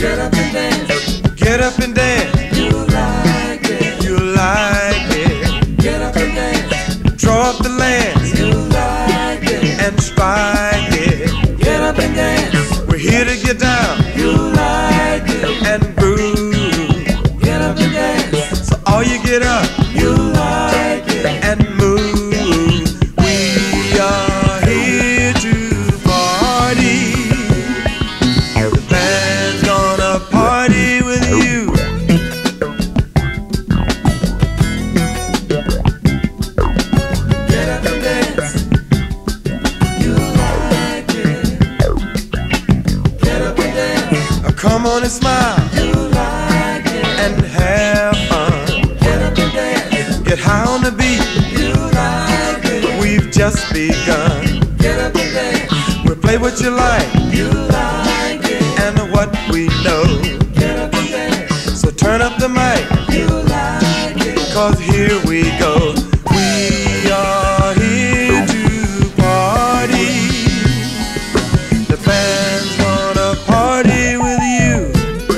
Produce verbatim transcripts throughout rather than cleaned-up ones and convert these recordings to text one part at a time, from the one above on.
Get up and dance. Get up and dance. You like it. You like it. Get up and dance. Draw up the lance. You like it. And strike it. Get up and dance. We're here to get down. You like it. And groove. Get up and dance. So all you get up. You like it. And move. We are here to party. The band's gonna party with you. Get up and dance. You like it. Get up and dance. Come on and smile. You like it. And have fun. Get up and dance. Get high on the beat. You like it. We've just begun. Get up and dance. We'll play what you like You like it. and what we know. Get up and dance. So turn up the mic, You like it. cause here we go. We are here to party. The band's gonna party with you.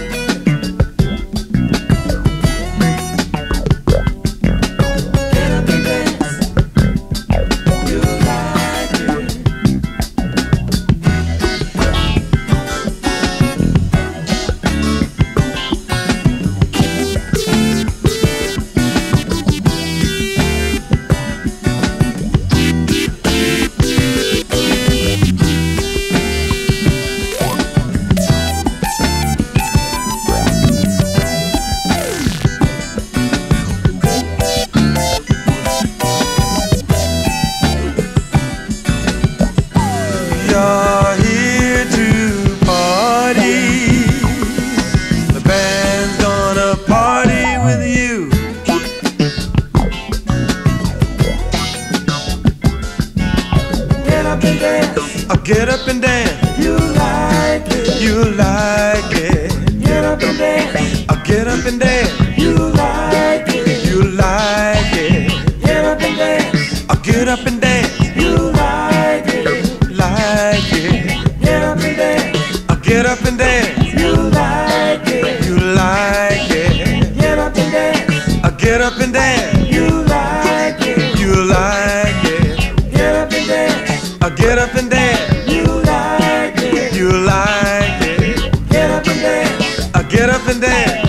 Get up and dance. You like it. We are here to party. The band's gonna party with you. Get up and dance. Uh, Get up and dance. You like it. You like it. Get up and dance. Uh, Get up and dance. You like it. You like it. Get up and dance. Uh, Get up and dance. You like it. Like it. Get up and dance. Uh, Get up and dance. You like it. You like it. Get up and dance. Uh, Get up and dance. You like it. You like it. Get up and dance. Uh, Get up and dance. You like it. You like it. Get up and dance. Uh, Get up and dance.